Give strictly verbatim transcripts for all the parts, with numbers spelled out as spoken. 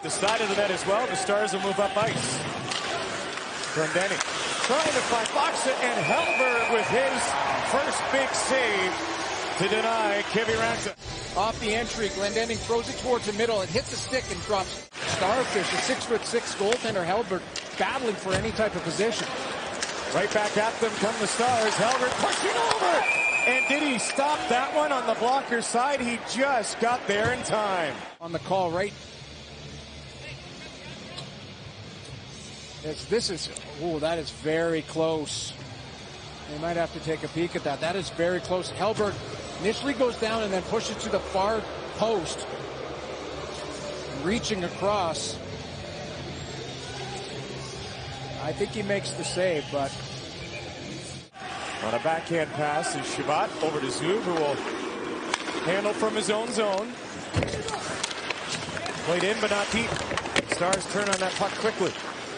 the side of the net as well. The Stars will move up ice. Glendening trying to find Faksa, and Hellberg with his first big save to deny Kiviranta. Off the entry, Glendening throws it towards the middle. It hits a stick and drops. Starfish, a six foot six goaltender, Hellberg battling for any type of position. Right back at them come the Stars. Hellberg pushing over. And did he stop that one on the blocker side? He just got there in time. On the call, right? It's, this is, oh, that is very close. They might have to take a peek at that. That is very close. Hellberg initially goes down and then pushes to the far post. Reaching across. I think he makes the save, but... On a backhand pass is Chabot over to Zub, who will handle from his own zone. Played in, but not deep. Stars turn on that puck quickly.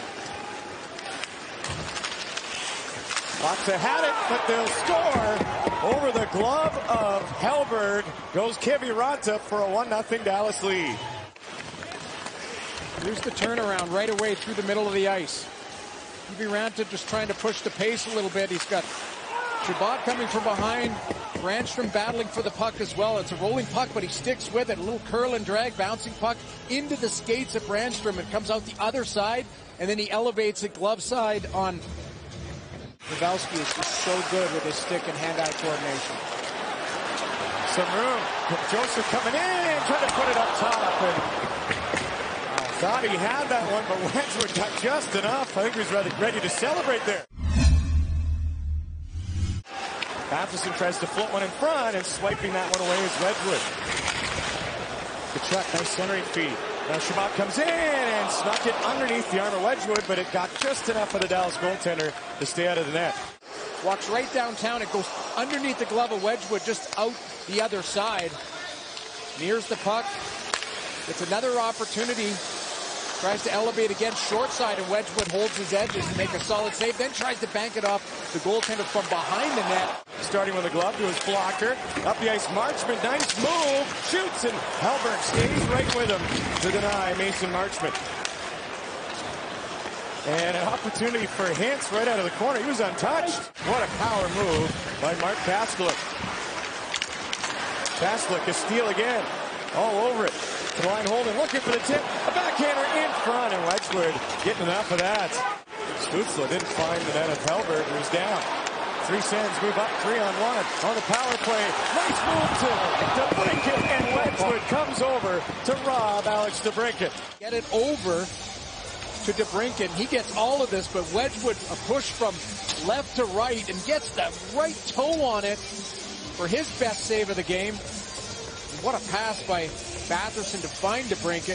Faksa had it, but they'll score over the glove of Hellberg. Goes Kiviranta for a one nothing Dallas lead. Here's the turnaround right away through the middle of the ice. Kiviranta just trying to push the pace a little bit. He's got Chabot coming from behind. Brandstrom battling for the puck as well. It's a rolling puck, but he sticks with it. A little curl and drag, bouncing puck into the skates of Brandstrom. It comes out the other side, and then he elevates it glove side on. Pavelski is just so good with his stick and hand-eye coordination. Some room. Joseph coming in, trying to put it up top. And uh, thought he had that one, but Wedgwood got just enough. I think he was ready, ready to celebrate there. Matheson tries to float one in front, and swiping that one away is Wedgwood. Tkachuk, nice centering feed. Now Chabot comes in and snuck it underneath the arm of Wedgwood, but it got just enough of the Dallas goaltender to stay out of the net. Walks right downtown. It goes underneath the glove of Wedgwood, just out the other side. Nears the puck. It's another opportunity. Tries to elevate again, short side, and Wedgwood holds his edges to make a solid save. Then tries to bank it off the goaltender from behind the net. Starting with a glove to his blocker. Up the ice, Marchment, nice move. Shoots, and Hellberg stays right with him to deny Mason Marchment. And an opportunity for Hintz right out of the corner. He was untouched. What a power move by Mark Kastelik. Kastelik, a steal again. All over it. The line holding, looking for the tip. A backhander in front, and Wedgwood getting enough of that. Stützle didn't find the net of Hellberg, who's down. Three Sens move up three on one on the power play. Nice move to DeBrincat, and Wedgwood comes over to rob Alex DeBrincat. Get it over to DeBrincat. He gets all of this, but Wedgwood a push from left to right and gets that right toe on it for his best save of the game. And what a pass by Batherson to find DeBrincat.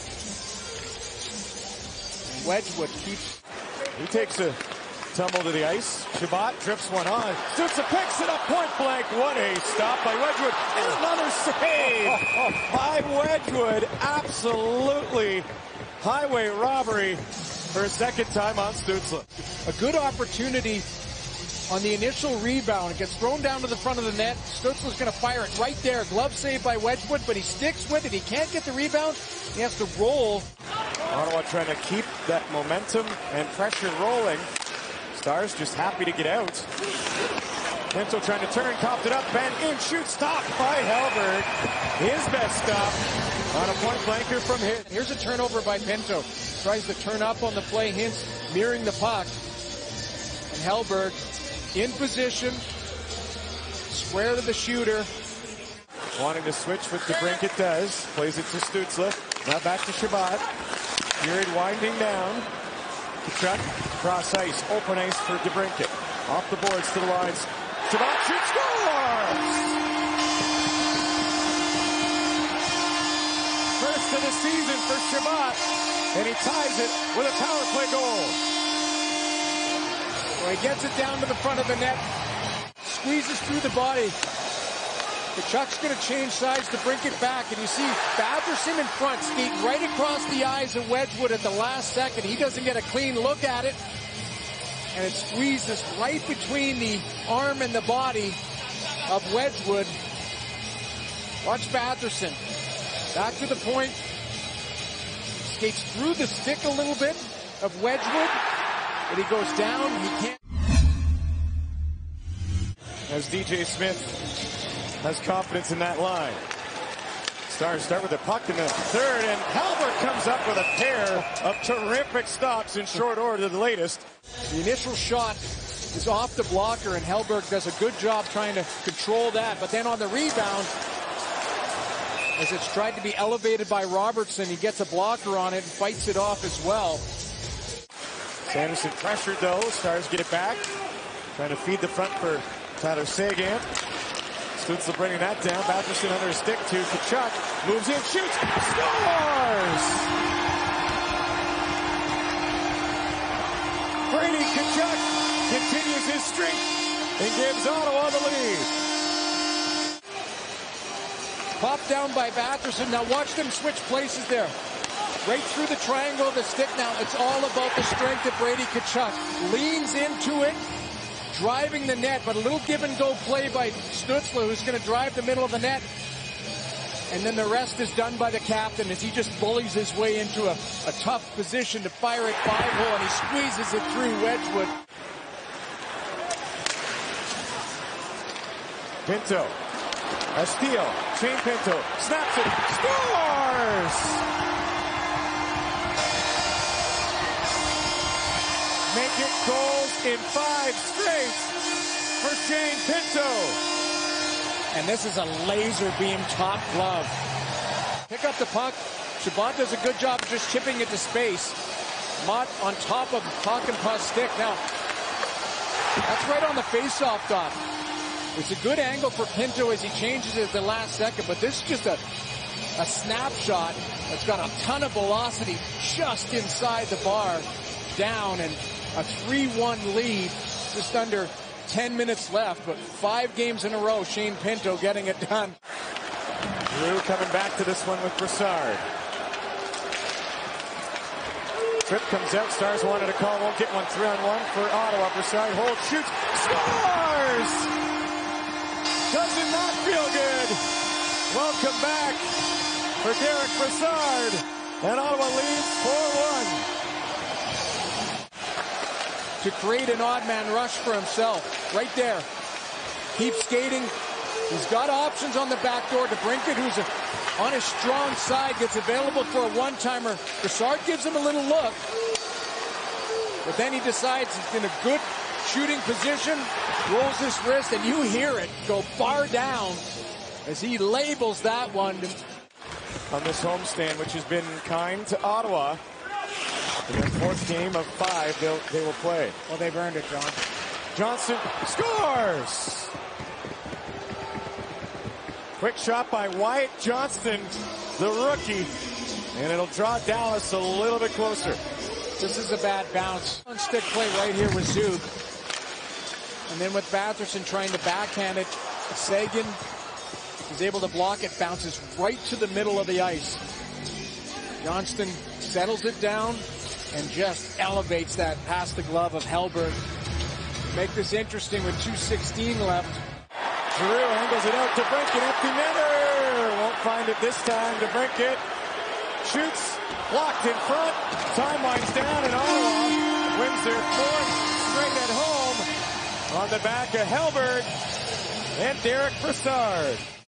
And Wedgwood keeps. He takes a tumble to the ice. Chabot drips one on. Stützle picks it up point blank. What a stop by Wedgwood. And another save by Wedgwood. Absolutely highway robbery for a second time on Stützle. A good opportunity on the initial rebound. It gets thrown down to the front of the net. Stützle's going to fire it right there. Glove save by Wedgwood, but he sticks with it. He can't get the rebound. He has to roll. Ottawa trying to keep that momentum and pressure rolling. Stars just happy to get out. Pinto trying to turn, copped it up, and in, shoot, stopped by Hellberg. His best stop on a point blanker from Hintz. Here's a turnover by Pinto. Tries to turn up on the play. Hintz mirroring the puck. And Hellberg in position. Square to the shooter. Wanting to switch with DeBrincat does. Plays it to Stützle. Now back to Chabot. Period winding down. Tkachuk cross ice. Open ice for DeBrincat. Off the boards to the lines. Chabot shoots, scores! First of the season for Chabot. And he ties it with a power play goal. Well, he gets it down to the front of the net. Squeezes through the body. Tkachuk's going to change sides to bring it back. And you see Batherson in front, skating right across the eyes of Wedgwood at the last second. He doesn't get a clean look at it. And it squeezes right between the arm and the body of Wedgwood. Watch Batherson. Back to the point. skates through the stick a little bit of Wedgwood, but he goes down. He can't. As D J Smith has confidence in that line. Stars start with the puck in the third, and Halbert comes up with a pair of terrific stops in short order, the latest. The initial shot is off the blocker, and Hellberg does a good job trying to control that. But then on the rebound, as it's tried to be elevated by Robertson, he gets a blocker on it and fights it off as well. Sanderson pressured though. Stars get it back. Trying to feed the front for Tyler Seguin. Stützle bringing that down. Batherson under a stick to Tkachuk. Moves in, shoots, scores! Brady Tkachuk continues his streak and gives Ottawa the lead. Popped down by Batherson. Now watch them switch places there. Right through the triangle of the stick now. It's all about the strength of Brady Tkachuk. Leans into it, driving the net, but a little give and go play by Stützle, who's going to drive the middle of the net. And then the rest is done by the captain as he just bullies his way into a, a tough position to fire it five hole, and he squeezes it through Wedgwood. Pinto, a steal, Shane Pinto, snaps it, scores! Make it goals in five straight for Shane Pinto. And this is a laser beam top glove. Pick up the puck. Chabot does a good job of just chipping it to space. Mott on top of Hakanpää's stick. Now, that's right on the face-off dot. It's a good angle for Pinto as he changes it at the last second, but this is just a, a snapshot that's got a ton of velocity just inside the bar, down, and a three one lead, just under ten minutes left, but five games in a row, Shane Pinto getting it done. Drew coming back to this one with Brassard. Tripp comes out, Stars wanted a call, won't get one, three on one for Ottawa. Brassard holds, shoots, scores! Does it not feel good? Welcome back for Derek Brassard, and Ottawa leads four one. To create an odd man rush for himself. Right there. Keeps skating. He's got options on the back door. DeBrincat, who's a, on his strong side, gets available for a one-timer. Brassard gives him a little look. But then he decides he's in a good shooting position, rolls his wrist, and you hear it go bar down as he labels that one. On this homestand, which has been kind to Ottawa. In their fourth game of five, they'll, they will play. Well, they've earned it, John. Johnson scores! Quick shot by Wyatt Johnston, the rookie. And it'll draw Dallas a little bit closer. This is a bad bounce. On stick play right here with Zub. And then with Batherson trying to backhand it, Seguin is able to block it, bounces right to the middle of the ice. Johnston settles it down and just elevates that past the glove of Hellberg. Make this interesting with two sixteen left. Drew angles it out to DeBrincat, empty netter. Won't find it this time. DeBrincat shoots, blocked in front. Time winds down, and Ottawa wins their fourth straight at home on the back of Hellberg and Derek Brassard.